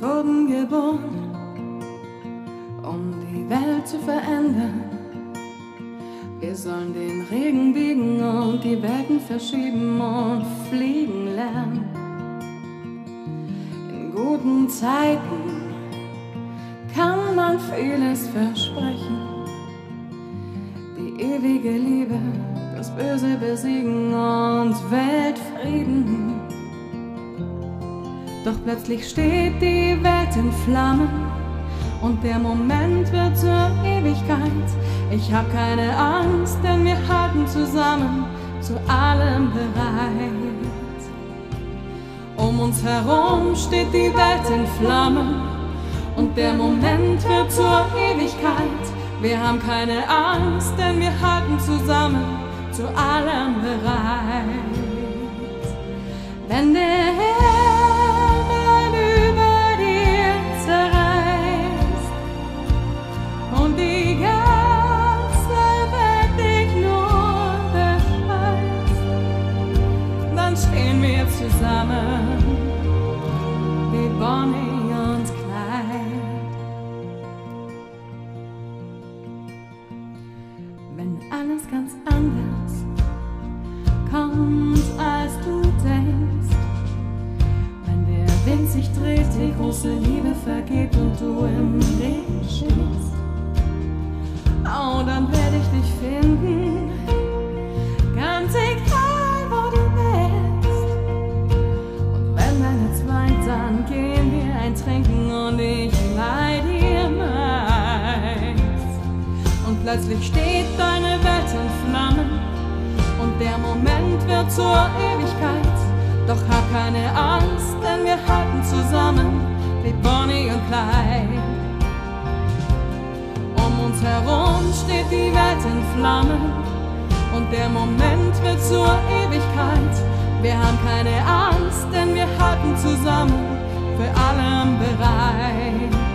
wurden geboren, um die Welt zu verändern. Wir sollen den Regen biegen und die Welten verschieben und fliegen lernen. In guten Zeiten kann man vieles versprechen. Die ewige Liebe, das Böse besiegen und Weltfrieden. Doch plötzlich steht die Welt in Flammen und der Moment wird zur Ewigkeit. Ich hab keine Angst, denn wir halten zusammen, zu allem bereit. Um uns herum steht die Welt in Flammen und der Moment wird zur Ewigkeit. Wir haben keine Angst, denn wir halten zusammen, zu allem bereit. Wenn der Himmel über dir zerreißt und die ganze Welt dich nur bescheißt, dann stehen wir zusammen wie Bonnie und Clyde. Wenn alles ganz anders kommt, als du denkst, wenn der Wind sich dreht, die große Liebe vergeht und du im Regen stehst, oh, dann werde ich dich finden, ganz egal, wo du bist. Und wenn dein Herz weint, dann gehen wir ein Trinken und ich leih dir meins. Und plötzlich steht deine Welt in Flammen und der Moment wird zur Ewigkeit. Doch hab keine Angst, denn wir halten zusammen wie Bonnie und Clyde. Um uns herum steht die Welt in Flammen und der Moment wird zur Ewigkeit. Wir haben keine Angst, denn wir halten zusammen, für allem bereit.